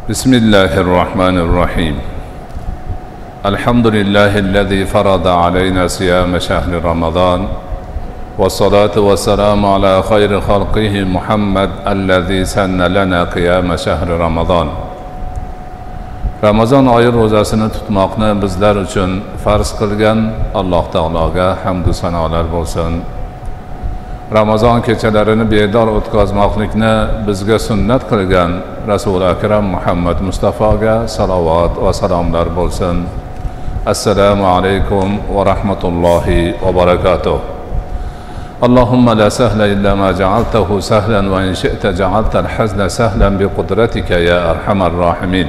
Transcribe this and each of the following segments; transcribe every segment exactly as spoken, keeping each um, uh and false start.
بسم الله الرحمن الرحيم الحمد لله الذي فرض علينا صيام شهر رمضان والصلاة والسلام على خير خلقه محمد الذي سن لنا قيام شهر رمضان. Ramazon oyi ro'zasini tutmoqni bizlar uchun farz qilgan Alloh taologa hamd va sanolar bo'lsin. Ramazon kechalarini bedor o'tkazmoqlikni bizga sunnat qilgan Rasul akram Muhammad Mustafoga salovat va salomlar bo'lsin. Assalomu alaykum va rahmatullohi va barakatuh. اللهم لا سهل إلا ما جعلته سهلا وإن شئت جعلت الحزن سهلا بقدرتك يا أرحم الراحمين.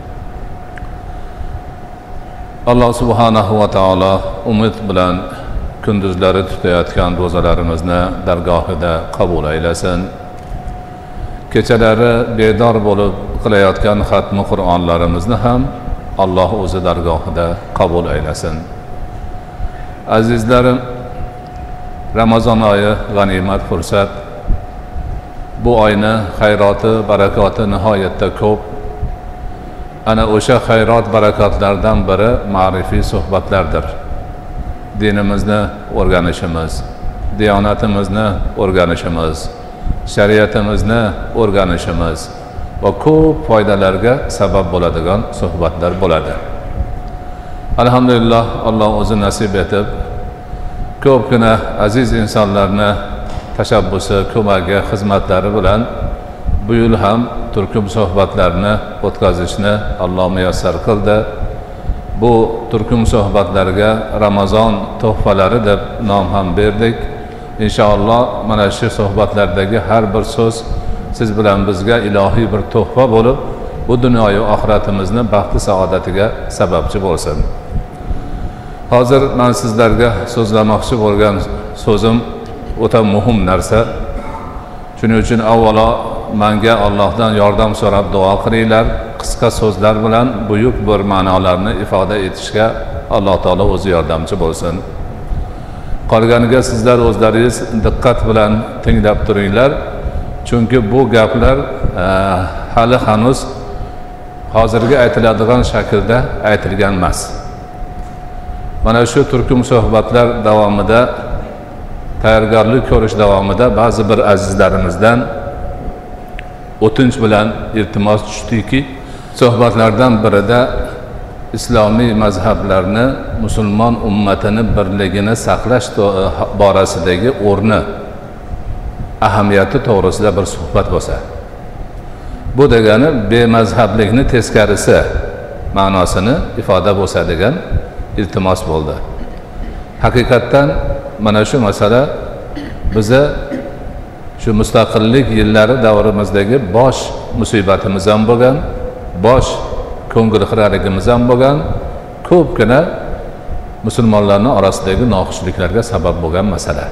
Allah subhanahu va taolo umid bilan kunduzlari tutayotgan ro'zalarimizni dargohida qabul aylasin. Kechalari bedor bo'lib qilayotgan xatmi Qur'onlarimizni ham Alloh o'zi dargohida qabul aylasin. Azizlarim, Ramazon oyi g'animat fursat. Bu oyni xayroti, barakoti nihoyatda ko'p. Ana o'sha xayrot barakotlardan biri ma'rifiy suhbatlardir. Dinimizni o'rganishimiz, diyonatimizni o'rganishimiz, shariatimizni o'rganishimiz va ko'p foydalarga sabab bo'ladigan suhbatlar bo'ladi. Alhamdulillah, Alloh o'zi nasib etib ko'pgina aziz insonlarni tashabbusi, ko'magi, xizmatlari bilan bu yil ham turkum suhbatlarni o'tkazishni Alloh muyassar qildi. Bu turkum suhbatlarga Ramazon tuhfalari deb nom ham berdik. Inshaalloh mana shu suhbatlardagi har bir so'z siz bilan bizga ilohiy bir tuhfa bo'lib, bu dunyo va oxiratimizni baxti saodatiga sababchi bo'lsin. Hozir men sizlarga so'zlamoqchi bo'lgan so'zim o'ta muhim narsa. Shuning uchun avvalo menga Allohdan yordam so'rab duo qilinglar. Qisqa so'zlar bilan buyuk bir ma'nolarni ifoda etishga Alloh taolo o'zi yordamchi bo'lsin. Qolganiga sizlar o'zlaringiz diqqat bilan tinglab turinglar. Chunki bu gaplar e, hali hanuz hozirgi aytiladigan shaklda aytilgan emas. Mana shu turkum suhbatlar davomida, tayyorgarlik ko'rish davomida ba'zi bir azizlarimizdan o'tinch bilan iltimos tushdiki, suhbatlardan birida islomiy mazhablarni, musulmon ummatini birligini saqlash borasidagi o'rni, ahamiyati to'g'risida bir suhbat bo'lsa. Bu degani bemazhablikni teskarisi ma'nosini ifoda bo'lsa degan iltimos bo'ldi. Haqiqatdan mana shu masala biza shu mustaqillik yillari davrimizdagi bosh musibatimiz ham bo'lgan, bosh ko'ngil xiraligimiz ham bo'lgan, ko'pgina musulmonlarning orasidagi noxushliklarga sabab bo'lgan masala.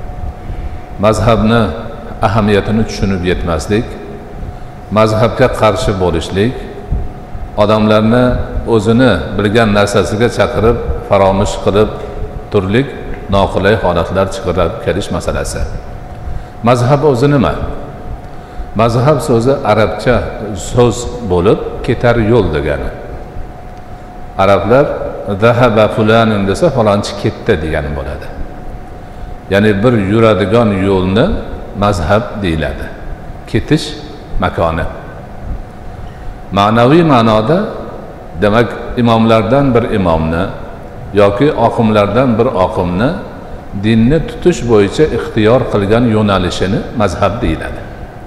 Mazhabni ahamiyatini tushunib yetmaslik, mazhabga qarshi bo'lishlik, odamlarni o'zini bilgan narsasiga chaqirib, faromish qilib turlik noqulay holatlar chiqarib kelish masalasi. Mazhab o'zi nima? Mazhab so'zi arabcha so'z bo'lib, ketar yo'l degani. Arablar zahaba fulanun desa falonchi ketdi degani bo'ladi. Ya'ni bir yuradigan yo'lni mazhab deyiladi. Ketish makoni. Ma'naviy ma'noda demak imomlardan bir imomni yoki oqimlardan bir oqimni dinni tutish bo'yicha ixtiyor qilgan yo'nalishini mazhab deyiladi.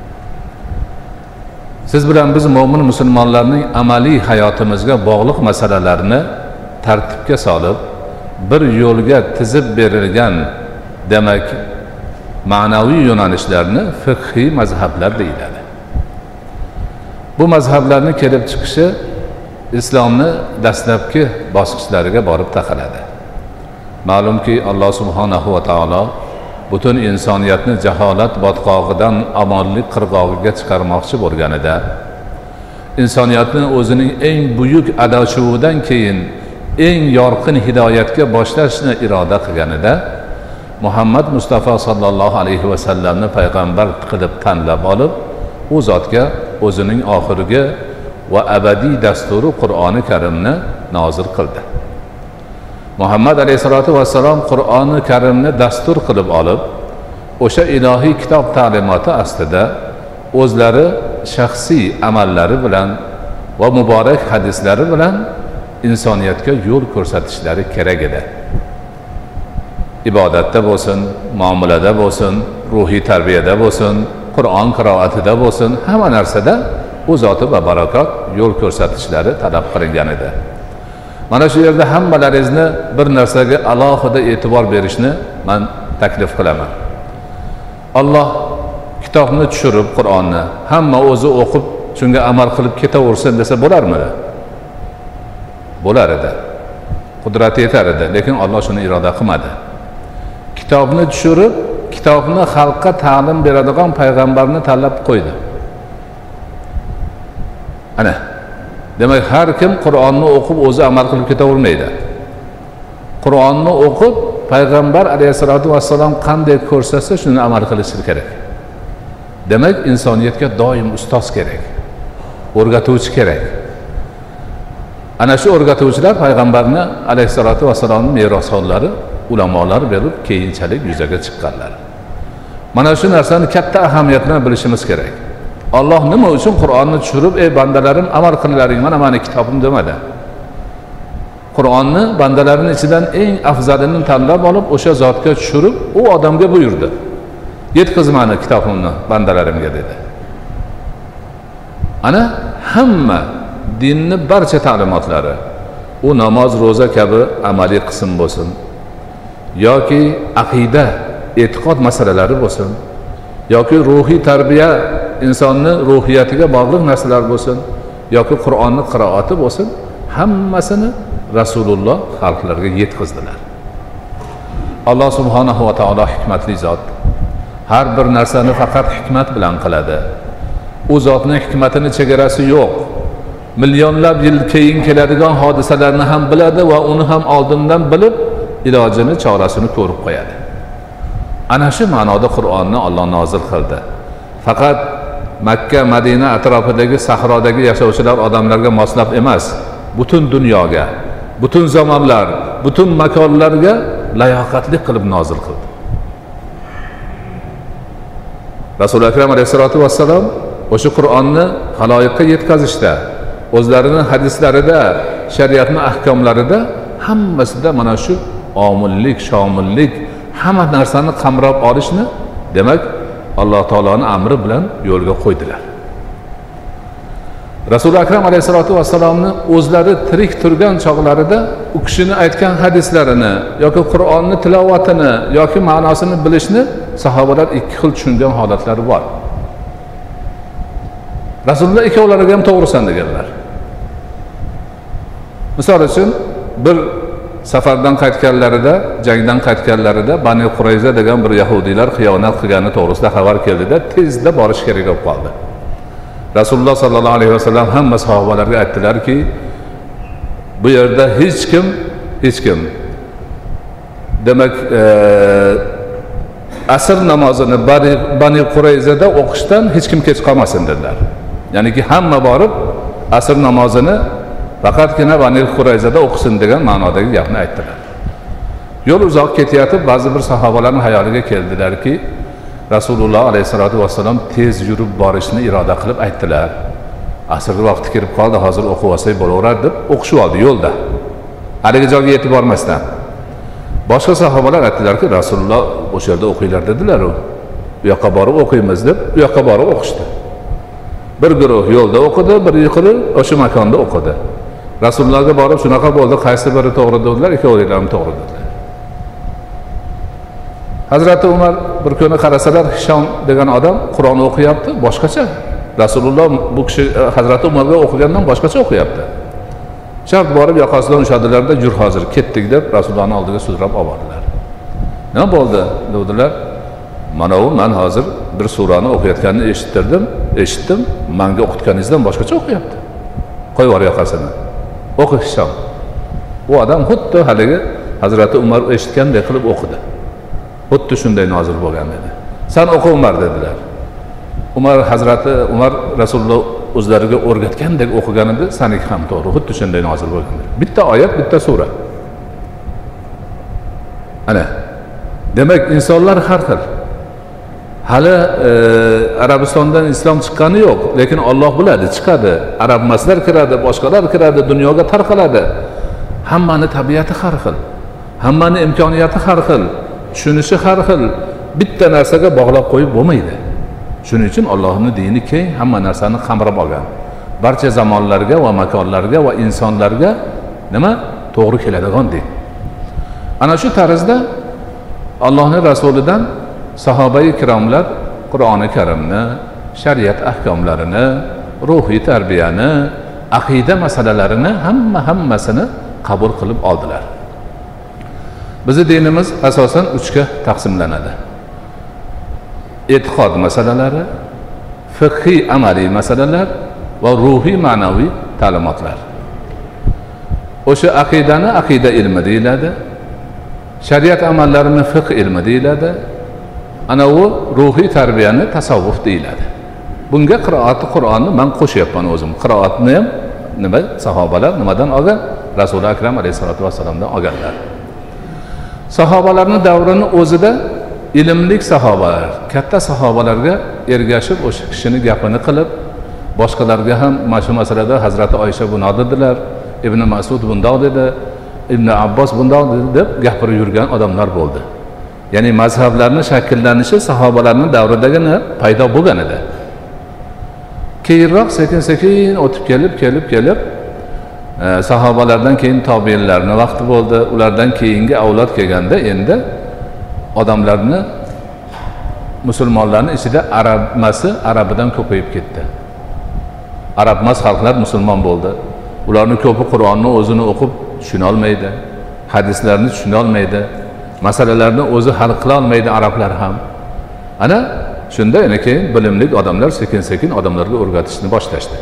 Siz bilan biz mo'min musulmonlarning amaliy hayotimizga bog'liq masalalarni tartibga solib, bir yo'lga tizib berilgan demak ma'naviy yo'nalishlarni fiqhiy mazhablar deyiladi. Bu mazhablarni kelib chiqishi islomni dastlabki bosqichlariga borib taqaladi. Ma'lumki Alloh subhanahu va taolo butun insoniyatni jaholat botqog'idan omonlik qirg'og'iga chiqarmoqchi bo'lganida, insoniyatni o'zining eng buyuk adoshuvidan keyin eng yorqin hidoyatga boshlashni iroda qilganida, Muhammad Mustafa sallallohu alayhi va sallamni payg'ambar qilib tanlab olib, u zotga o'zining oxirgi va abadiy dasturi Qur'oni Karimni nozil qildi. Muhammad alayhisolatu vassalom Qur'oni Karimni dastur qilib olib, o'sha ilohiy kitob ta'limoti ostida o'zlari shaxsiy amallari bilan va muborak hadislari bilan insoniyatga yo'l ko'rsatishlari kerak edi. Ibodatda bo'lsin, muomalada bo'lsin, ruhiy tarbiyada bo'lsin, Qur'on qiroatida bo'lsin, hamma narsada u zoti va barakot yo'l ko'rsatishlari talab qilingan edi. Mana shu yerda hammalaringizni bir narsaga alohida e'tibor berishni men taklif qilaman. Alloh kitobni tushirib, Qur'onni hamma o'zi o'qib, shunga amal qilib ketaversin desa bo'larmidi? Bo'lar edi. Qudrati yetar edi, lekin Alloh shuni iroda qilmadi. Kitobni tushirib, kitobni xalqqa ta'lim beradigan payg'ambarni tanlab qo'ydi. Ana, demak har kim Qur'onni o'qib o'zi amal qilib ketavermaydi. Qur'onni o'qib, payg'ambar alayhisolatu vassalom qanday ko'rsatsa shuni amal qilishi kerak. Demak, insoniyatga doim ustoz kerak, o'rgatuvchi kerak. Ana shu o'rgatuvchilar payg'ambarni alayhisolatu vassalomning merosxonlari, ulamolar bo'lib keyinchalik yuzaga chiqqanlar. Mana shu narsani katta ahamiyat bilan bilishimiz kerak. Alloh nima uchun Qur'onni tushirib, "Ey bandalarim, amal qilinglaring, mana meni kitobim" demadi. Qur'onni bandalarining ichidan eng afzalini tanlab olib, o'sha zotga tushirib, u odamga buyurdi. "Yetkiz meni kitobimni bandalarimga" dedi. Ana hamma dinning barcha ta'limotlari, u namoz, ro'za kabi amaliy qism bo'lsin, yoki aqida, e'tiqod masalalari bo'lsin, yoki ruhiy tarbiya, insonning ruhiyatiga bog'liq narsalar bo'lsin, yoki Qur'onni qiroati bo'lsin, hammasini Rasululloh xalqlarga yetkazdilar. Alloh subhanahu va taolo hikmatli zot. Har bir narsani faqat hikmat bilan qiladi. U zotning hikmatining chegarasi yo'q. Millionlab yil keyin keladigan hodisalarni ham biladi va uni ham oldindan bilib, ilojini, chorasini ko'rib qo'yadi. Ana shu ma'noda Qur'onni Alloh nozil qildi. Faqat Makka, Madina atrofidagi sahrodagi yashovchilar odamlarga moslab emas, butun dunyoga, butun zamonlar, butun makonlarga layoqatli qilib nozil qildi. Rasululloh akram alayhisolatu vassalom o'sha Qur'onni xaloyiqqa yetkazishda, o'zlarining hadislarida, shariatning ahkomlarida hammasida mana shu omillik, shomillik, hamma narsani qamrab olishni, demak, Alloh taoloning amri bilan yo'lga qo'ydilar. Rasululloh akram alayhisolatu vassalomni o'zlari tirik turgan chog'larida u kishining aytgan hadislarini yoki Qur'onni tilovatini yoki ma'nosini bilishni sahobalar ikki xil tushungan holatlari bor. Rasululloh ikkovlariga ham to'g'risan deganlar. Misol uchun bir safardan qaytganlarida, jangdan qaytganlarida Bani Qurayza degan bir yahudiylar xiyonat qilgani to'g'risida xabar keldida, tezda borish kerak bo'lib qoldi. Rasululloh sallallohu alayhi vasallam hamma sahobalarga aytdilarki, bu yerda hech kim, hech kim demak, e, asr namozini Bani Qurayzada o'qishdan hech kim kech qolmasin dedilar. Ya'niki hamma borib asr namozini faqatgina Bani Qurayzada o'qisin degan ma'nodagi gapni aytdilar. Yo'l uzoq ketayotib, ba'zi bir sahobalarning hayoliga keldilarki, Rasululloh alayhisolatu vassalom tez yurib borishni iroda qilib aytdilar. Asr vaqti kirib qoldi, hozir o'qib olsak bo'laveradi deb o'qishib oldi yo'lda. Haligi joyga yetib bormasdan. Boshqa sahobalar aytdilarki, Rasululloh o'sha yerda o'qinglar dedilar u. Bu yoqqa borib o'qiymiz deb, bu yoqqa borib o'qishdi. Bir guruh yo'lda o'qidi, bir guruh o'sha makonda o'qidi. Rasulullohga borib shunaqa bo'ldi, qaysi biri to'g'ri dedilar, ikkovlari ham to'g'ri dedilar. Hazrati Umar bir kuni qarasalar, Hishom degan odam Qur'on o'qiyapti, boshqacha. Rasululloh bu kishi Hazrati Umarga o'qigandan boshqacha o'qiyapti. Shart borib yoqasidan ushadilarda, "Yur hozir, ketdik" deb Rasulullohning oldiga sudrab oldilar. "Nima bo'ldi?" dedilar. "Mana u men hozir bir surani o'qiyotganini eshittirdim, eshitdim, menga o'qitganingizdan boshqacha o'qiyapti. Qo'yib yubor yoqasini. O'qi Hishom." U odam xuddi haligi Hazrati Umar eshitganday qilib o'qidi. Xuddi shunday nozil bo'lgan edi. "Sen o'qi Umar" dedilar. Umar Hazrati Umar Rasululloh o'zlariga o'rgatgandek o'qiganida saniki ham to'g'ri, xuddi shunday nozil bo'lgandir. Bitta oyat, bitta sura. Ana, demak insonlar har xil. Hali e, Arabistondan islom chiqqani yo'q, lekin Alloh biladi, chiqadi. Arab maslar kiradi, boshqalar kiradi, dunyoga tarqaladi. Hammani tabiati har xil. Hammani imkoniyati har xil, tushunishi har xil. Bitta narsaga bog'lab qo'yib bo'lmaydi. Shuning uchun Allohning dini keng, hamma narsani qamrab olgan. Barcha zamonlarga va makonlarga va insonlarga nima to'g'ri keladigan din. Ana shu tarzda Allohning rasulidan sahobai kiromlar Qur'oni Karimni, shariat ahkomlarini, ruhiy tarbiyani, aqida masalalarini hamma hammasini qabul qilib oldilar. Bizning dinimiz asosan uchga taqsimlanadi. E'tiqod masalalari, fiqhiy amaliy masalalar va ruhiy ma'naviy ta'limotlar. O'sha aqidani aqida ilmi deyiladi. Shariat amallarini fiqh ilmi deyiladi. Ana u ruhiy tarbiyani tasavvuf deyiladi. Bunga qiroati Qur'onni men qo'shyapman o'zim. Qiroatni ham nima sahobalar nimadan olgan? Rasululloh akram alayhisolatu vassalomdan olganlar. Sahobalarning davrini o'zida ilmlik sahobalar, katta sahobalarga ergashib o'sha kishining gapini qilib, boshqalarga ham mana shu masalada Hazrati Oysha bundoq dedilar, Ibn Mas'ud bundoq dedi, Ibn Abbos bundoq dedi deb gapirib yurgan odamlar bo'ldi. Ya'ni mazhablarning shakllanishi sahobalarning davridagina paydo bo'lgan edi. Keyinroq sekin-sekin o'tib kelib, kelib, kelib e, sahobalardan keyin tobiinlarning vaqti bo'ldi. Ulardan keyingi avlod kelganda endi odamlarni musulmonlarning ichida arabmasi arabidan ko'payib ketdi. Arabmas xalqlar musulmon bo'ldi. Ularning ko'pi Qur'onni o'zini o'qib tushuna olmaydi, hadislarni tushuna olmaydi, masalalarni o'zi hal qila olmaydi arablar ham. Ana shunda yana keyin bilimli odamlar sekin-sekin odamlarga o'rgatishni boshlashdi.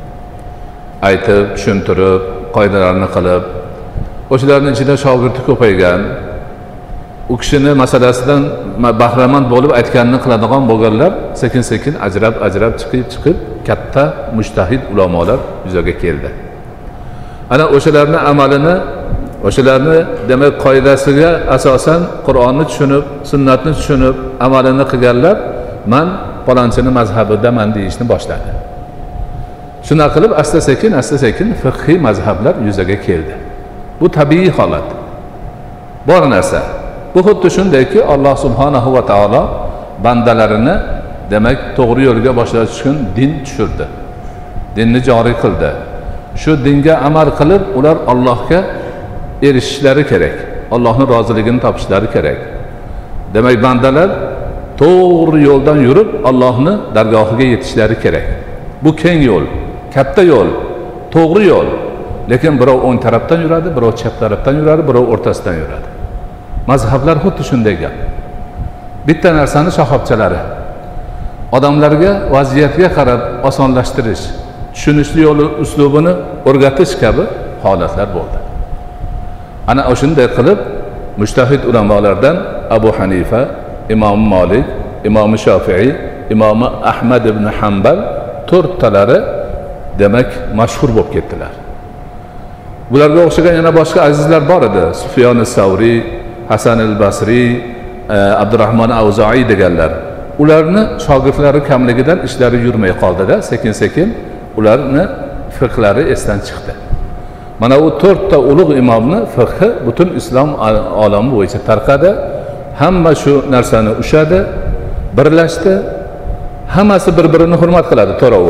Aytib, tushuntirib, qoidalarni qilib, o'shalarning ichida shogirdi ko'paygan, u kishini masalasidan bahramand bo'lib aytganini qiladigan bo'lganlar sekin-sekin ajrab-ajrab chiqib-chiqib katta mujtahid ulamolar yuzaga keldi. Ana o'shalarning amalini, o'shalarni demak qoidasiga asosan Qur'onni tushunib, sunnatni tushunib, amalini qilganlar men palonchini mazhabidaman deyishni boshladi. Shuna qilib asta-sekin, asta-sekin fiqhiy mazhablar yuzaga keldi. Bu tabiiy holat. Bor narsa. Bu xuddi shundayki Alloh subhanahu va taolo bandalarini demak to'g'ri yo'lga boshlash uchun din tushirdi. Dinni joriy qildi. Shu dinga amal qilib ular Allohga erishishlari kerak. Allohning roziligini topishlari kerak. Demak bandalar to'g'ri yo'ldan yurib Allohning dargohiga yetishlari kerak. Bu keng yo'l, katta yo'l, to'g'ri yo'l. Lekin birov o'ng tarafdan yuradi, birov chap tarafdan yuradi, birov o'rtasidan yuradi. Mazhablar xuddi shunday gap. Bitta narsani shoxobchalari. Odamlarga vaziyatga qarab osonlashtirish, tushunishli yo'l uslubini o'rgatish kabi holatlar bo'ldi. Ana o'shunday qilib mujtahid ulamolardan Abu Hanifa, Imom Malik, Imom Shofi'i, Imom Ahmad ibn Hanbal to'rttalari demak mashhur bo'lib ketdilar. Bularga o'xshagan yana boshqa azizlar bor edi. Sufyon as-Savri, Hasan al-Basri, Abdurrahmon Avzoiy deganlar. Ularni shogirdlari kamligidan ishlari yurmay qoldi-da, sekin-sekin ularni fiqhlari esdan chiqdi. Mana u to'rtta ulug' imomni fiqhi butun islom olami bo'yicha tarqadi. Hamma shu narsani ushadi, birlashdi. Hammasi bir-birini hurmat qiladi to'rovi.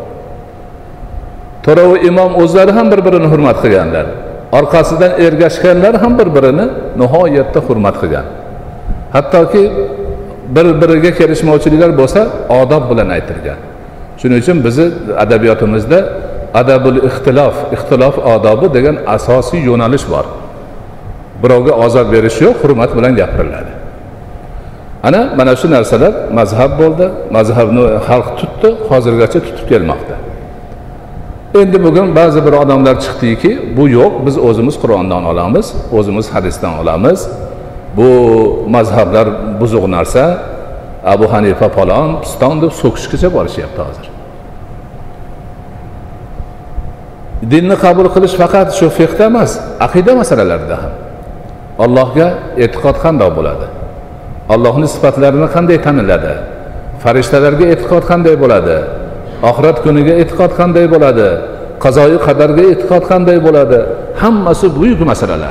To'rovi imom o'zlari ham bir-birini hurmat qilganlar. Orqasidan ergashganlar ham bir-birini nihoyatda hurmat qilgan. Hattoki bir-biriga kelishmovchiliklar bo'lsa, odob bilan aytilgan. Shuning uchun bizni adabiyotimizda adabul ixtilof, ixtilof odobi degan asosiy yo'nalish bor. Birovga ozor berish yo'q, hurmat bilan gapiriladi. Ana mana shu narsalar mazhab bo'ldi, mazhabni xalq tutdi, hozirgacha tutib kelmoqda. Endi bugun ba'zi bir odamlar chiqdiki, bu yo'q, biz o'zimiz Qur'ondan olamiz, o'zimiz hadisdan olamiz. Bu mazhablar buzuq narsa. Abu Hanifa falon piston deb so'kishgacha borishyapti hozir. Dinni qabul qilish faqat shu fiqhda emas, aqida masalalarida ham. Allohga e'tiqod qanday bo'ladi? Allohning sifatlarini qanday taniladi? Farishtalarga e'tiqod qanday bo'ladi? Oxirat kuniga e'tiqod qanday bo'ladi? Qazoyi qadarga e'tiqod qanday bo'ladi? Hammasi buyuk masalalar.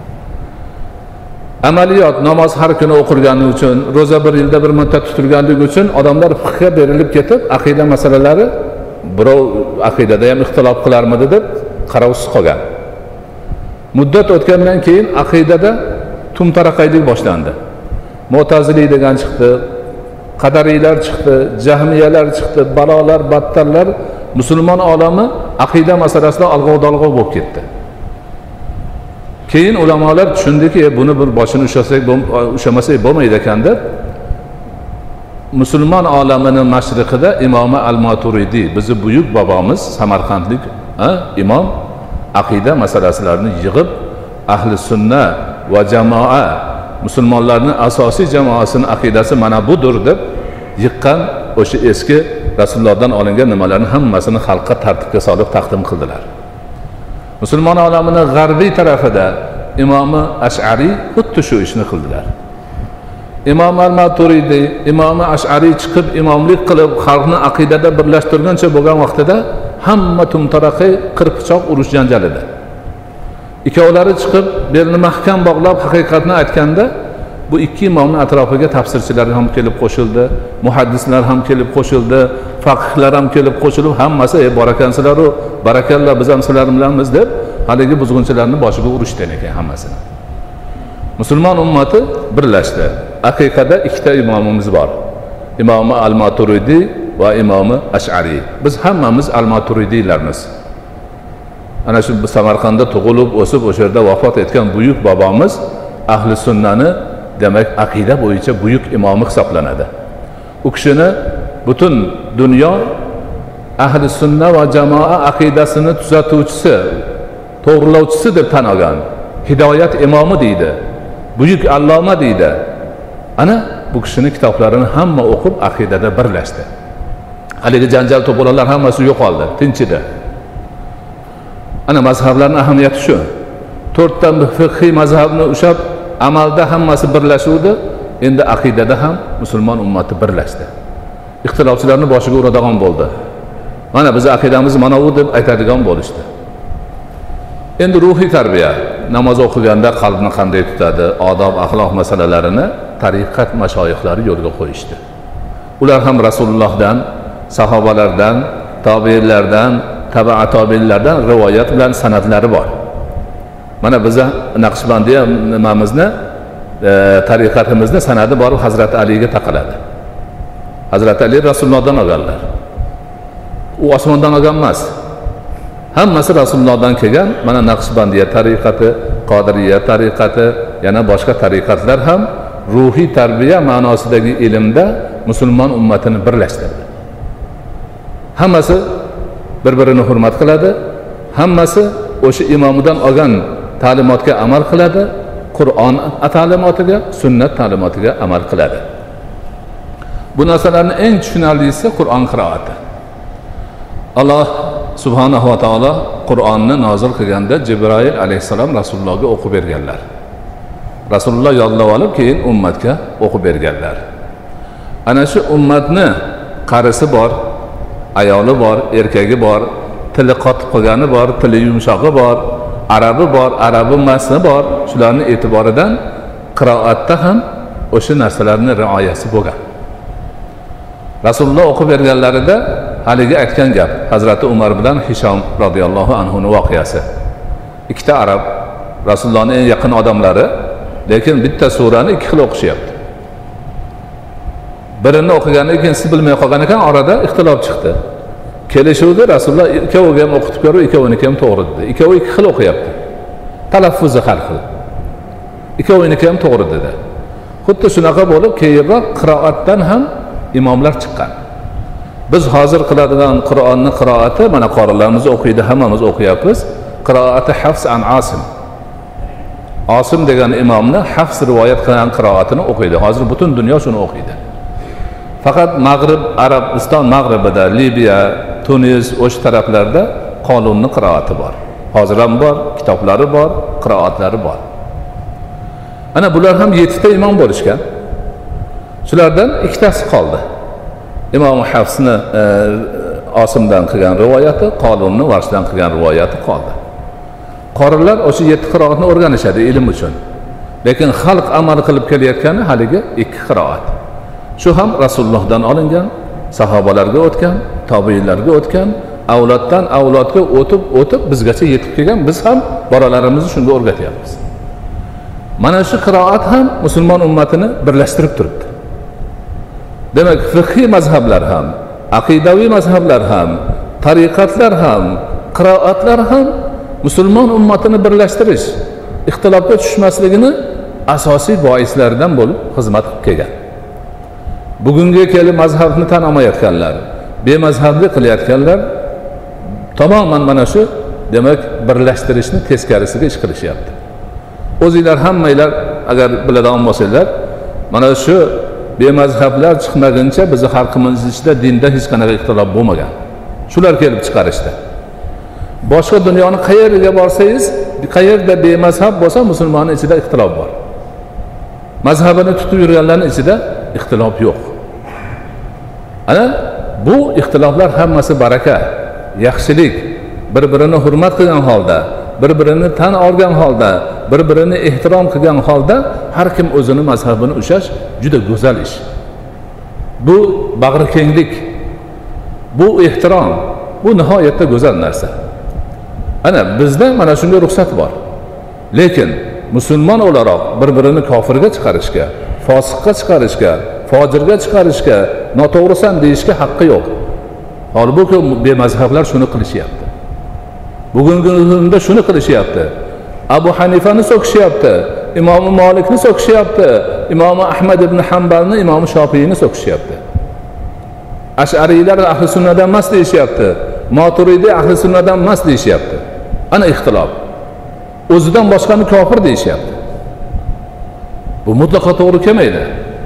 Amaliyot, namoz har kuni o'qilgani uchun, roza bir yilda bir muddat tutilganligi uchun odamlar fiqhga berilib ketib, aqida masalalari birov aqidada ham ixtilof qilarmidi deb qarovsiz qolgan. Muddat o'tgandan keyin aqidada tumtaraqaylik boshlandi. Mu'tazili degan chiqdi, qadariylar chiqdi, jahmiyalar chiqdi, balolar, battarlar, musulmon olami aqida masalasida alg'ov-dalg'ov bo'lib ketdi. Keyin ulamolar tushundiki, buni bir boshini ushlasak, ushlamasak bo'lmaydi ekan deb, musulmon olamining mashriqida Imom al-Maturidi, bizni buyuk bobomiz, Samarqandlik imom aqida masalalarini yig'ib, ahli sunna va jamoa, musulmonlarning asosiy jamoasining aqidasi mana budir deb yiqqan o'sha eski Rasulullohdan olingan nimalarni hammasini xalqqa tartibga solib taqdim qildilar. Musulmon olamining g'arbiy tarafida Imom Ash'ari xuddi shu ishni qildilar. Imom al-Maturidi, Imom Ash'ari chiqib imomlik qilib xalqni aqidada birlashtirgancha bo'lgan vaqtida hamma tumtaraqay qirpichoq urush janjalida. Ikkovlari chiqib belni mahkam bog'lab haqiqatni aytganda, bu ikki imomning atrofiga tafsirchilar ham kelib qo'shildi, muhaddislar ham kelib qo'shildi, faqihlar ham kelib qo'shilib, hammasi ey barakansizlar, barakalla biz ham sizlar bilanmiz deb haligi buzg'unchilarni boshiga urishgan ekan hammasini. Musulmon ummati birlashdi. Haqiqatda ikkita imomimiz bor. Imom al-Maturidi va Imom Ash'ari. Biz hammamiz al-Maturidiylarmiz. Ana shu Samarqandda tug'ilib, o'sib, o'sha yerda vafot etgan buyuk bobomiz ahli sunnani demak aqida bo'yicha buyuk imomi hisoblanadi. U kishini butun dunyo ahli sunna va jamoa aqidasini tuzatuvchisi, to'g'rilovchisi deb tan olgan. Hidoyat imomi deydi. Buyuk alloma deydi. Ana bu kishining kitoblarini hamma o'qib aqidada birlashdi. Haligi janjal to'polonlar hammasi yo'qoldi, tinchidi. Ana mazhablarning ahamiyati shu. To'rtta fiqhiy mazhabni ushlab amalda hammasi birlashuvdi. Endi aqidada ham musulmon ummati birlashdi. Ixtilofchilarni boshiga uradigan bo'ldi. Mana biz aqidamiz mana bu deb aytadigan bo'lishdi. Endi ruhiy tarbiya, namoz o'qiganda qalbni qanday tutadi, odob, axloq masalalarini tariqat mashoyixlari yo'lga qo'yishdi. Ular ham Rasulullohdan, sahobalardan, tobiinlardan, tabi'a tobiinlardan rivoyat bilan sanadlari bor. Mana biza Naqshbandiya nimamizni, e, tariqatimizni sanadi bor Hazrat Aliga taqaladi. Hazrat Ali Rasulullohdan olganlar. U osmondan olgan emas. Hammasi Rasulullohdan kelgan. Mana Naqshbandiya tariqati, Qodiriya tariqati, yana boshqa tariqatlar ham ruhiy tarbiya ma'nosidagi ilmda musulmon ummatini birlashtirdi. Hammasi bir-birini hurmat qiladi. Hammasi o'sha imomidan olgan ta'limotga amal qiladi. Qur'on ta'limotiga, sunnat ta'limotiga amal qiladi. Bu narsalarning eng tushunarlisi Qur'on qiroati. Alloh subhanahu va taolo Qur'onni nozil qilganda Jibril alayhisalom Rasulullohga o'qib berganlar. Rasululloh yodlab olib keyin ummatga o'qib berganlar. Ana shu ummatni qarisi bor, ayoli bor, erkagi bor, tili qotib qolgani bor, tili yumshog'i bor, arabi bor, arabi emasni bor. Shularning e'tiboridan qiroatda ham o'sha narsalarning rioyasi bo'lgan. Rasululloh o'qib berganlarida haligi aytgan gap Hazrati Umar bilan Hishom radhiyallohu anhu ning voqeasi. Ikkita arab Rasulullohning eng yaqin odamlari, lekin bitta surani ikki xil o'qishyapti. Birini o'qigandan keyin siz bilmay qolgan ekan, orada ixtilof chiqdi. Kelishuvda Rasululloh ikkoviga ham o'qitib berib, ikkoviniki ham to'g'ri dedi. Ikkovi ikki xil o'qiyapti. Talaffuzi har xil. Ikkoviniki ham to'g'ri dedi. Xuddi shunaqa bo'lib, keyinroq qiroatdan ham imomlar chiqqan. Biz hozir qiladigan Qur'onni qiroati, mana qorilarimiz o'qiydi, hammamiz o'qiyapmiz. Qiroati Hafs an Asim. Asim degan imomni Hafs rivoyat qilgan qiroatini o'qiydi. Hozir butun dunyo shuni o'qiydi. Faqat Mag'rib, Arabiston mag'ribida, Liviya, Tunis, o'sha taraflarda qonunni qiroati bor. Hozir ham bor, kitoblari bor, qiroatlari bor. Ana bular ham yettita imom bo'lishgan. Shulardan ikkitasi qoldi. Imom Hafsni e, Osimdan qilgan rivoyati, Qolunni Varshdan qilgan rivoyati qoldi. Qorilar o'sha yetti qiroatni o'rganishadi ilm uchun. Lekin xalq amal qilib kelayotgani haligi ikki qiroat. Shu ham Rasulullohdan olingan, sahobalarga o'tgan, tobiinlarga o'tgan, avloddan avlodga o'tib o'tib bizgacha yetib kelgan. Biz ham bolalarimizni shunga o'rgatyapmiz. Mana shu qiroat ham musulmon ummatini birlashtirib turibdi. Demak, fiqhiy mazhablar ham, aqidaviy mazhablar ham, tariqatlar ham, qiroatlar ham musulmon ummatini birlashtirish, ixtilofga tushmasligini asosiy boislaridan bo'lib xizmat qilib kelgan. Bugunga kelib mazhabni tan olmayotganlar, bemazhablik qilayotganlar tamoman mana shu, demak, birlashtirishni teskarisiga ish qilishyapti. O'zinglar hammanglar agar biladigan bo'lsanglar, mana shu bemazhablar chiqmaguncha bizni xalqimiz ichida dinda hech qanaqa ixtilof bo'lmagan. Shular kelib chiqarishdi. Boshqa dunyoni qayerga borsangiz, qayerda bemazhab bo'lsa, musulmonning ichida ixtilof bor. Mazhabini tutib yurganlarning ichida ixtilof yo'q. Ana bu ixtiloflar hammasi baraka, yaxshilik, bir-birini hurmat qilgan holda, bir-birini tan olgan holda, bir-birini ehtirom qilgan holda har kim o'zini mazhabini ushlash juda go'zal ish. Bu bag'rikenglik, bu ehtirom, bu nihoyatda go'zal narsa. Ana bizda mana shunga ruxsat bor. Lekin musulmon o'laroq bir-birini kofirga chiqarishga, fosiqqa chiqarishga, fojirga chiqarishga, noto'g'risan deyishga haqqi yo'q. Holbuki bemazhablar shuni qilishyapti. Bugungi kunda shuni qilishyapti. Abu Hanifani so'kishyapti, Imom Malikni so'kishyapti, Imom Ahmad ibn Hanbalni, Imom Shofiyni so'kishyapti. Ash'ariylar ahli sunnatdan emas deyishyapti, Maturidi ahli sunnatdan emas deyishyapti. Ana ixtilof. O'zidan boshqani kofir deyishyapti. Bu mutlaqo to'g'ri kelmaydi.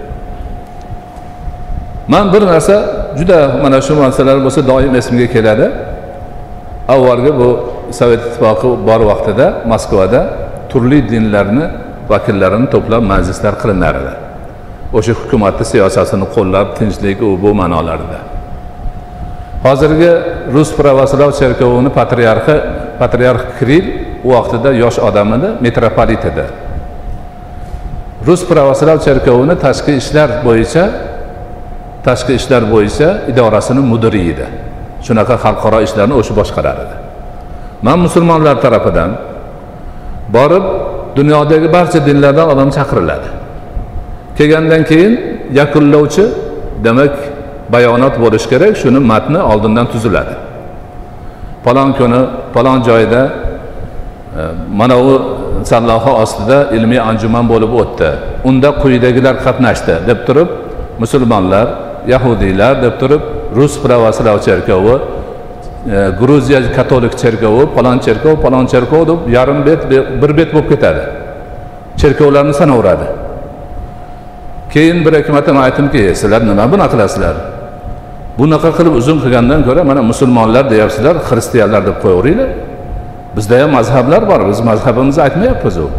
Men bir narsa juda mana shu masalalar bo'lsa doim esimga keladi. Avvalgi bu Sovet ittifoqi bor vaqtida Moskvada turli dinlarni vakillarini to'plab majlislar qilinar edi. O'sha hukumatning siyosatini qo'llab, tinchlik u bu ma'nolarida. Hozirgi Rus pravoslav cherkovining patriarxi, patriarx Kirill u vaqtida yosh odam edi, metropolit edi. Rus pravoslav cherkovining tashqi ishlar bo'yicha tashqi ishlar bo'yicha idorasining mudiri edi. Shunaqa xalqaro ishlarni o'sha boshqarar edi. Men musulmonlar tarafidan borib dunyodagi barcha dinlardan odam chaqiriladi. Kelgandan keyin yakunlovchi, demak, bayonot bo'lish kerak, shuni matni oldindan tuziladi. Palon kuni, palon joyda mana u salloha ostida ilmiy anjuman bo'lib o'tdi. Unda quyidagilar qatnashdi deb turib, musulmonlar, yahudiylar deb turib, Rus pravoslav cherkovi, Gruziya katolik cherkovi, palon cherkov, palon cherkov deb yarim bet, bir bet bo'lib ketadi. Cherkovlarni sanaveradi. Keyin bir ikki marta men aytdimki, sizlar nima buni qilasizlar? Bunaqa qilib uzun qilgandan ko'ra mana musulmonlar deyapsizlar, xristianlar deb qo'yaveringlar. Bizda ham mazhablar bor, biz mazhabimizni aytmayapmiz u.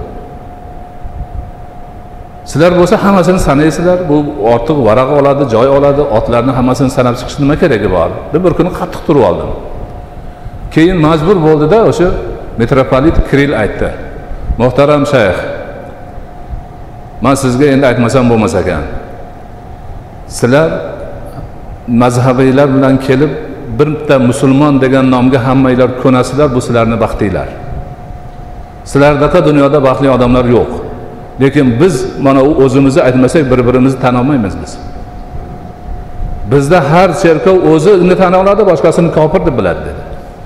Sizlar bo'lsa hammasini sanaysizlar, bu ortiq varaq oladi, joy oladi, otlarni hammasini sanab chiqish nima keragi bor? deb bir kuni qattiq turib oldim. Keyin majbur bo'ldi-da, o'sha metropolit Kirill aytdi. Muhtaram shayx, men sizga endi aytmasam bo'lmas ekan. Sizlar mazhabiylar bilan kelib bitta musulmon degan nomga hammanglar ko'nasizlar, bu sizlarning baxtinglar. Sizlardaqa dunyoda baxtli odamlar yo'q. Lekin biz mana u o'zimizni aytmasak bir-birimizni tan olmaymiz biz. Bizda har cherkov o'zini tan oladi, boshqasini kofir deb biladi dedi.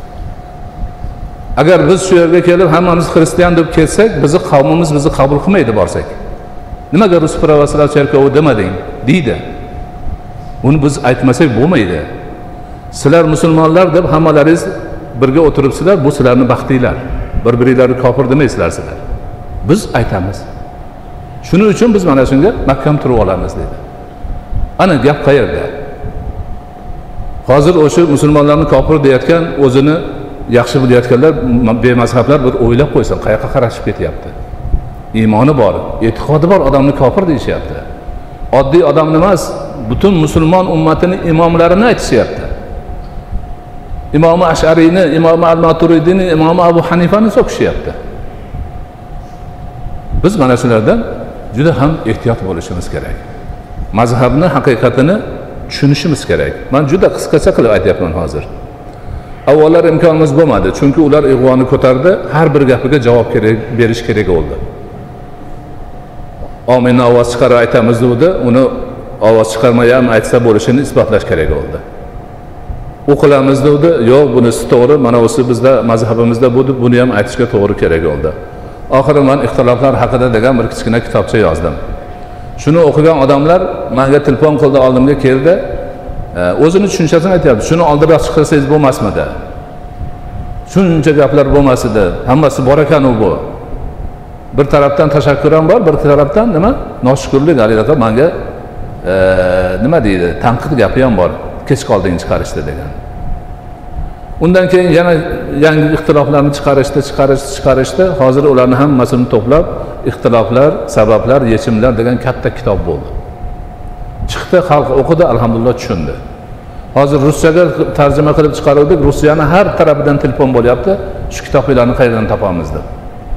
Agar biz shu yerga kelib hammamiz xristian deb kelsak, bizni qavmimiz bizni qabul qilmaydi borsak. Nimaga Rus pravoslav cherkovi demading? deydi. Uni biz aytmasak bo'lmaydi. Sizlar musulmonlar deb hammalaringiz birga o'tiribsizlar, bu sizlarning baxtinglar. Bir-biringlarni kofir demaysizlar sizlar. Biz aytamiz. Shuning uchun biz mana shunga mahkam turib olamiz dedi. Ana gap qayerda? Hozir o'sha musulmonlarni kofir deyotgan, o'zini yaxshi bilayotganlar, bemazhablar bir o'ylab qo'ysin, qayoqqa qarashib ketyapti. Iymoni bor, e'tiqodi bor odamni kofir deyishyapti. Oddiy odam emas, butun musulmon ummatining imomlarini aytishyapti. Imom Ash'ariyni, Imom Al-Maturidiyni, Imom Abu Hanifani so'kishyapti. Biz mana shulardan juda ham ehtiyot bo'lishimiz kerak. Mazhabni haqiqatini tushunishimiz kerak. Men juda qisqacha qilib aytyapman hozir. Avvallar imkonimiz bo'lmadi, chunki ular ig'voni ko'tardi, har bir gapiga javob kerak berish kerak bo'ldi. Ominni ovoz chiqarib aytamiz dedi, uni ovoz chiqarmay ham aytsa bo'lishini isbotlash kerak bo'ldi. O'qilamiz dedi, yo'q, bunisi to'g'ri, mana o'si bizda mazhabimizda bo'ldi, buni ham aytishga to'g'ri kerak bo'ldi. Oxiri men ixtiloflar haqida degan bir kichkina kitobcha yozdim. Shuni o'qigan odamlar menga telefon qildi, oldimga keldi. O'zini tushunchasini aytayapti. Shuni oldinroq chiqarsangiz bo'lmasmidi? Shuncha gaplar bo'lmasdi. Hammasi bor ekan u bu. Bir tarafdan tashakkur ham bor, bir tarafdan nima? Noshukrlik albatta menga e, nima deydi? Tanqid gapi ham bor. Kech qolding chiqarishdi degan. Undan keyin yana yangi ixtiloflarni chiqarishdi, chiqarishdi, chiqarishdi. Hozir ularni hammasini to'plab, ixtiloflar, sabablar, yechimlar degan katta kitob bo'ldi. Chiqdi, xalq o'qidi, alhamdulillah tushundi. Hozir ruschaga tarjima qilib chiqaruvdik, Rusiyani har tarafidan telefon bo'lyapti. Shu kitoblarni qayerdan topamiz deb.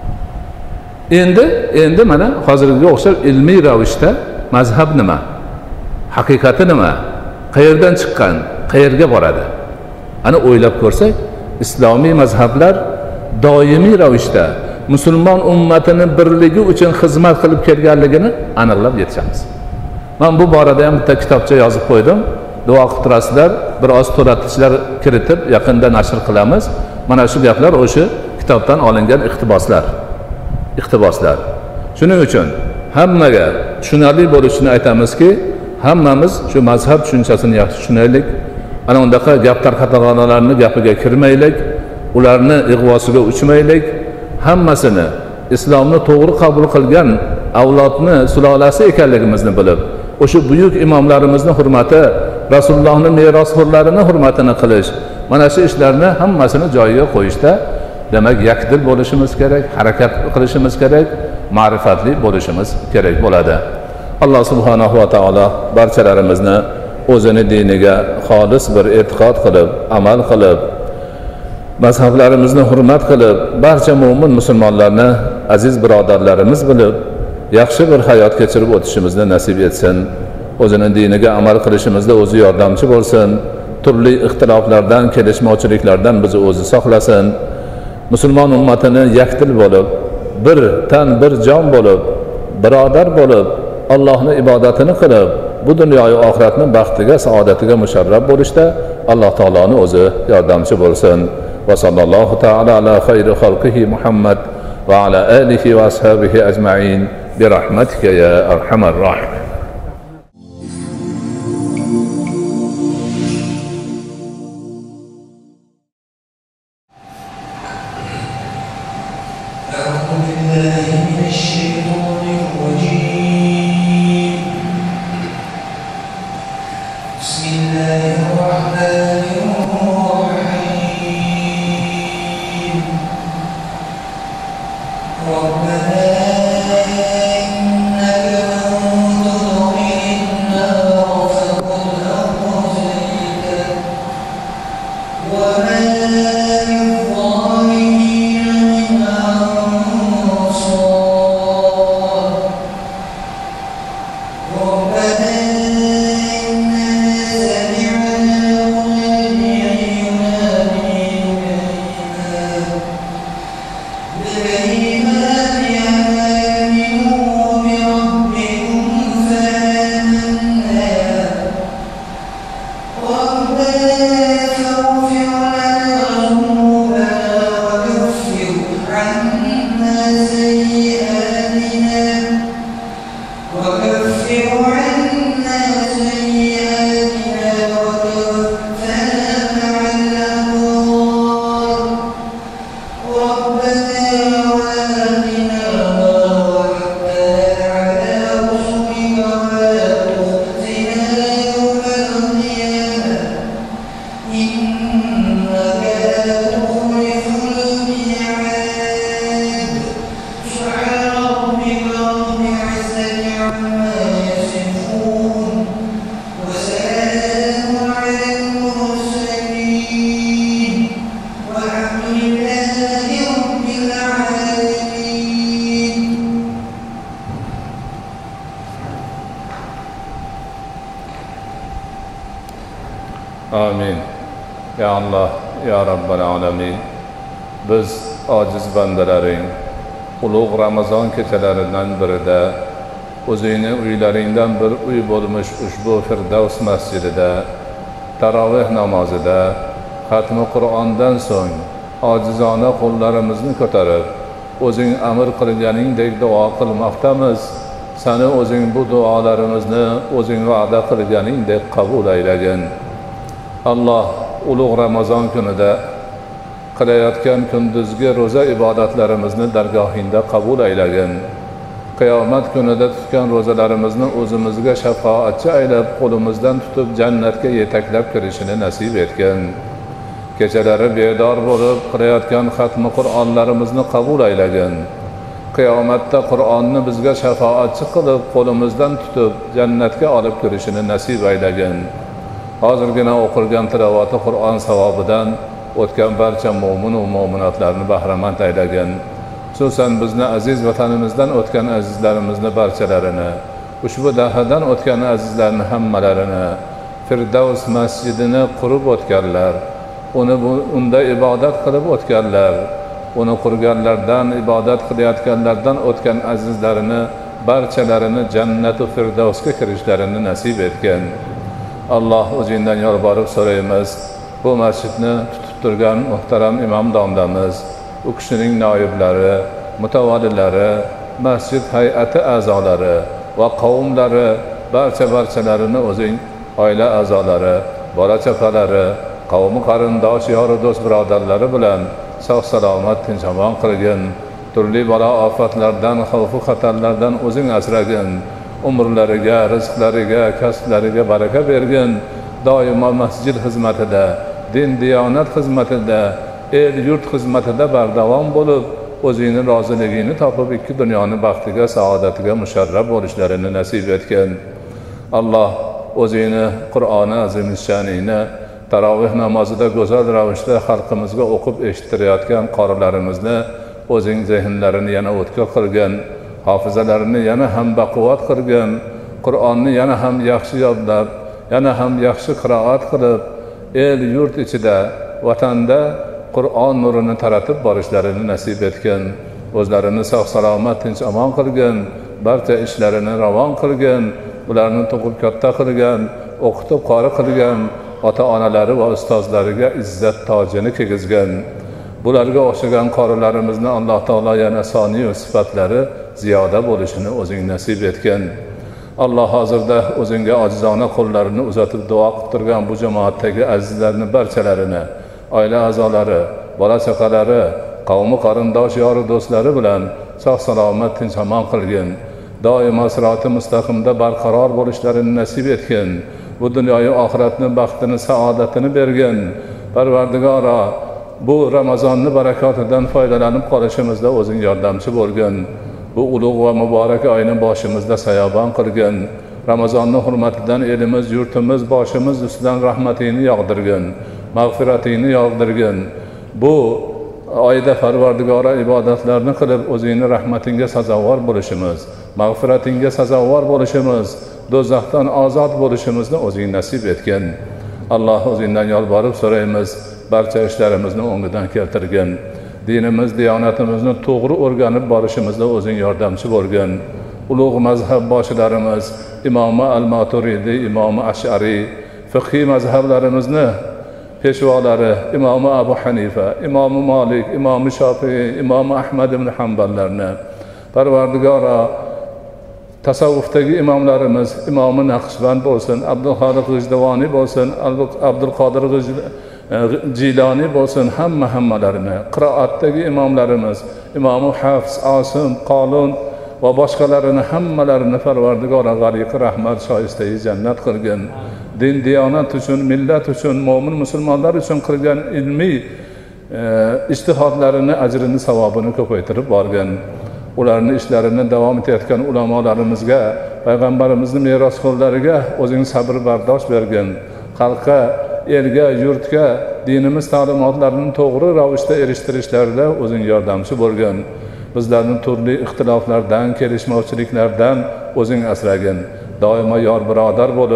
Endi, endi mana hozirgiga o'xshab ilmiy ravishda mazhab nima? Haqiqati nima? Qayerdan chiqqan? Qayerga boradi? Ana o'ylab ko'rsak, islomiy mazhablar doimiy ravishda musulmon ummatining birligi uchun xizmat qilib kelganligini aniqlab yetishamiz. Men bu borada ham bitta kitobcha yozib qo'ydim. Duo qilib turasizlar, biroz to'latishlar kiritib yaqinda nashr qilamiz. Mana shu gaplar o'sha kitobdan olingan iqtiboslar. Iqtiboslar. Shuning uchun hammaga tushunarli bo'lishini aytamizki, hammamiz shu mazhab tushunchasini yaxshi tushunaylik. Ana undaqa gap tarqatganlarning gapiga kirmaylik, ularni ig'vosiga uchmaylik. Hammasini islomni to'g'ri qabul qilgan avlodni sulolasi ekanligimizni bilib, o'sha buyuk imomlarimizni hurmati, Rasulullohning merosxo'rlarini hurmatini qilish, mana shu ishlarni hammasini joyiga qo'yishda demak yakdil bo'lishimiz kerak, harakat qilishimiz kerak, ma'rifatli bo'lishimiz kerak bo'ladi. Alloh subhanahu va taolo barchalarimizni o'zini diniga xolis bir e'tiqod qilib, amal qilib, mazhablarimizni hurmat qilib, barcha mo'min musulmonlarni aziz birodarlarimiz bilib, yaxshi bir hayot kechirib o'tishimizni nasib etsin. O'zini diniga amal qilishimizda o'zi yordamchi bo'lsin. Turli ixtiloflardan, kelishmovchiliklardan bizni o'zi saqlasin. Musulmon ummatini yakdil bo'lib, bir tan, bir jon bo'lib, birodar bo'lib, Allohning ibodatini qilib, bu dunyo va oxiratning baxtiga, saodatiga musharraf bo'lishda Alloh taoloning o'zi yordamchi bo'lsin. Va sallallohu taala ala xayri xalqihi Muhammad va ala alihi va ashabihi ajma'in bi rahmatika ya arhamar rohimin. ربنا فاغفر لنا Ya Allah, ya Rabbal alamin, biz ojiz bandalaring ulug' Ramazon kechalaridan birida o'zingni uylaringdan bir uy bo'lmish ushbu Firdavs masjidida taroveh namozida xatmi Qur'ondan so'ng ojizona qo'llarimizni ko'tarib o'zing amr qilganingdek duo qilmoqdamiz. Sani o'zing bu duolarimizni o'zing va'da qilganingdek qabul aylagin. Alloh ulug' Ramazon kunida qilayotgan kunduzgi ro'za ibodatlarimizni dargohingda qabul aylagin. Qiyomat kunida tutgan ro'zalarimizni o'zimizga shafoatchi aylab qo'limizdan tutib jannatga yetaklab kirishini nasib etgin. Kechalari bedor bo'lib qilayotgan xatmi Qur'onlarimizni qabul aylagin. Qiyomatda Qur'onni bizga shafoatchi qilib qo'limizdan tutib jannatga olib kirishini nasib aylagin. Hozirgina o'qilgan tilovati Qur'on savobidan o'tgan barcha mo'min va mo'minatlarni bahramand aylagin. Xususan bizni aziz vatanimizdan o'tgan azizlarimizni barchalarini, ushbu dahadan o'tgan azizlarni hammalarini, Firdavs masjidini qurib o'tganlar, uni unda ibodat qilib o'tganlar, uni qurganlardan, ibodat qilayotganlardan o'tgan azizlarini barchalarini jannatu Firdavsga kirishlarini nasib etgan. Alloh o'zingdan yolborib so'raymiz, bu masjidni tutib turgan muhtaram imom domlamiz, u kishining noiblari, mutavallilari, masjid hay'ati a'zolari va qavmlari barcha barchalarini o'zing oila a'zolari, bola chaqalari, qavmi qarindosh, yori do'st birodarlari bilan sog' salomat tinch omon qilgin. Turli balo ofatlardan, xavf xatarlardan o'zing asragin. Umrlariga, rizqlariga, kasblariga baraka bergin. Doimo masjid xizmatida, din diyonat xizmatida, el yurt xizmatida bardavom bo'lib, o'zingning roziligingni topib ikki dunyoni baxtiga, saodatiga musharraf bo'lishlarini nasib etgin. Alloh o'zingni Qur'oni azimsha'ningni taroveh namozida go'zal ravishda xalqimizga o'qib eshittirayotgan qorilarimizni o'zing zehnlarini yana o'tkir qilgin, hofizalarini yana ham baquvvat qilgin, Qur'onni yana ham yaxshi yodlab, yana ham yaxshi qiroat qilib, el yurt ichida, vatanda Qur'on nurini taratib borishlarini nasib etgin. O'zlarini sog' salomat tinch omon qilgin, barcha ishlarini ravon qilgin, ularni tug'ib katta qilgan, o'qitib qori qilgan ota-onalari va ustozlariga izzat tojini kiygizgan. Bularga o'xshagan qorilarimizni Alloh taolo yana soniy va sifatlari ziyoda bo'lishini o'zing nasib etgin. Alloh hozirda o'zingga ojizona qo'llarini uzatib duo qilib turgan bu jamoatdagi azizlarni barchalarini, oila a'zolari, bola chaqalari, qavmi qarindosh, yori do'stlari bilan sog' salomat tinch omon qilgin. Doimo siroti mustaqimda barqaror bo'lishlarini nasib etgin. Bu dunyoyu oxiratni baxtini, saodatini bergin. Parvardigoro, bu Ramazonni barakotidan foydalanib qolishimizda o'zing yordamchi bo'lgin. Bu ulug' va muborak oyni boshimizda sayobon qilgin. Ramazonni hurmatidan elimiz, yurtimiz, boshimiz ustidan rahmatingni yog'dirgin, mag'firatingni yog'dirgin. Bu oyda Parvardigoro ibodatlarni qilib o'zingni rahmatingga sazovor bo'lishimiz, mag'firatingga sazovor bo'lishimiz, do'zaxdan ozod bo'lishimizni o'zing nasib etgin. Alloh o'zingdan yolborib so'raymiz, barcha ishlarimizni o'ngidan keltirgin. Dinimiz, diyonatimizni to'g'ri o'rganib borishimizda o'zing yordamchi bo'lgin. Ulug' mazhab boshlarimiz, Imomi Al-Maturidi, Imomi Ash'ari, fiqhiy mazhablarimizni peshvolari, Imomi Abu Hanifa, Imomi Malik, Imomi Shofiy, Imomi Ahmad ibn Hanballarni, Parvardigoro, tasavvufdagi imomlarimiz, Imomi Naqshband bo'lsin, Abdulxoliq G'ijduvoniy bo'lsin, Abdulqodir Jiloniy bo'lsin, hamma hammalarini, qiroatdagi imomlarimiz, Imomi Hafs, Osim, Qolun va boshqalarini hammalarini Parvardigoro g'aliqi rahmat shoistai jannat qilgin. Din diyonat uchun, millat uchun, mo'min musulmonlar uchun qilgan ilmiy e, ijtihodlarini, ajrini, savobini ko'paytirib borgin. Ularning ishlarini davom etayotgan ulamolarimizga, payg'ambarimizni merosxo'rlariga o'zing sabr bardosh bergin. Xalqqa, elga, yurtga dinimiz ta'limotlarini to'g'ri ravishda erishtirishlarida o'zing yordamchi bo'lgin. Bizlarni turli ixtiloflardan, kelishmovchiliklardan o'zing asragin. Doimo yor birodar bo'lib,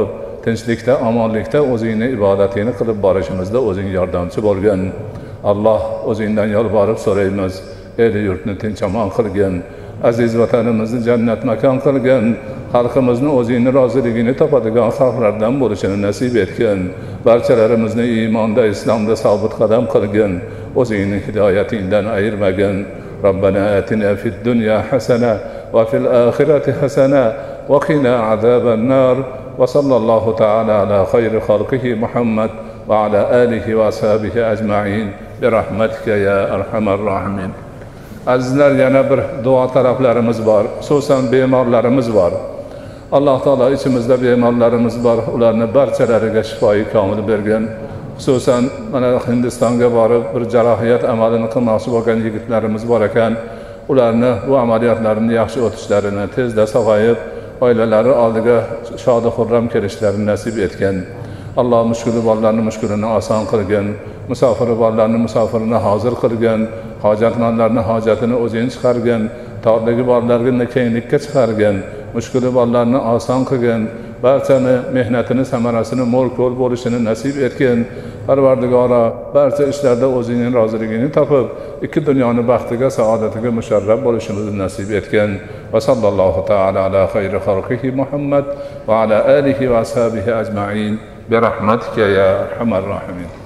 tinchlikda, omonlikda o'zingni ibodatingni qilib borishimizda o'zing yordamchi bo'lgin. Alloh, o'zingdan yolborib so'raymiz, el yurtni tinch omon qilgin, aziz vatanimizni jannat makon qilgin, xalqimizni o'zingni roziligini topadigan xalqlardan bo'lishini nasib etgin, barchalarimizni iymonda, islomda sobit qadam qilgin, o'zingni hidoyatingdan ayirmagin. Robbana atina fid dunya hasana va fil oxirati hasana va qina azaban nar. Va sallallohu taala ala xayri xalqihi Muhammad va ala alihi va ashabihi ajma'in bi rahmatika ya arhamar rohimin. Azizlar, yana bir duo talablarimiz bor, xususan bemorlarimiz bor. Alloh taolo ichimizda bemorlarimiz bor, ularni barchalariga shifoyi komil bergin. Xususan mana Hindistonga borib bir jarohat amalini qilmoqchi bo'lgan yigitlarimiz bor ekan, ularni bu amaliyotlarni yaxshi o'tishlarini, tezda sog'ayib oilalari oldiga shodi xurram kelishlarini nasib etgan. Alloh mushkuli bollarni mushkulini oson qilgin, musofiri bollarni musofirini hozir qilgin, hojatmandlarni hojatini o'zing chiqargin, torligi bollarni kenglikka chiqargin, mushkuli bollarni oson qilgin, barchani mehnatini samarasini mo'l ko'l bo'lishini nasib etgin. Parvardigoro, barcha ishlarda o'zingning roziligini topib, ikki dunyoni baxtiga, saodatiga musharraf bo'lishimizni nasib etgin. Va sallallohu taala ala xayri xalqihi Muhammad va ala alihi va ashabihi ajma'in bi rahmatika ya arhamar rohimin.